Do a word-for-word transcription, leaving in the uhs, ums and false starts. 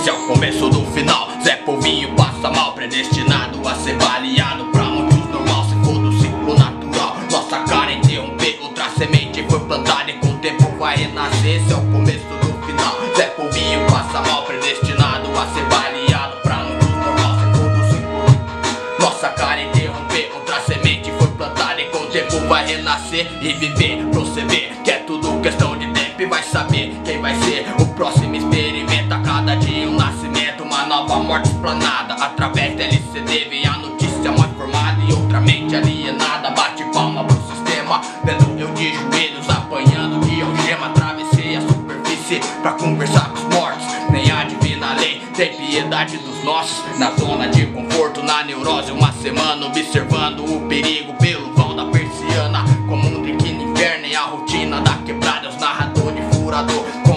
Esse é o começo do final. Zé Povinho passa mal, predestinado a ser baleado. Pra muitos normal, se for do ciclo natural. Nossa cara interromper, outra semente foi plantada e com o tempo vai renascer. Esse é o começo do final. Zé Povinho passa mal, predestinado a ser baleado. Pra muitos normal, se for do ciclo. Nossa cara interromper, outra semente foi plantada e com o tempo vai renascer e viver. Pra você ver que é tudo questão de tempo e vai saber quem vai ser o próximo experimento. A cada dia um nascimento, uma nova morte explanada. Através da L C D vem a notícia mal informada e outra mente alienada bate palma pro sistema, vendo eu de joelhos apanhando de algema. Atravessei a superfície pra conversar com os mortos. Nem a divina lei tem piedade dos nossos. Na zona de conforto, na neurose, uma semana observando o perigo pelo vão da persiana. Como um drink no inferno e a rotina da quebrada. Os narradores furador